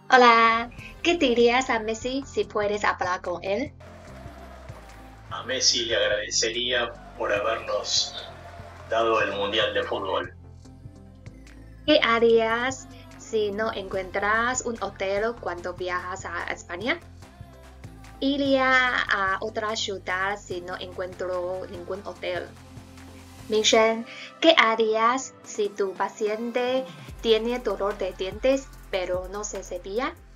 Hola, ¿qué dirías a Messi si puedes hablar con él? A Messi le agradecería por habernos dado el Mundial de Fútbol. ¿Qué harías si no encuentras un hotel cuando viajas a España? Iría a otra ciudad si no encuentro ningún hotel. Michelle, ¿qué harías si tu paciente tiene dolor de dientes pero no se cepilla?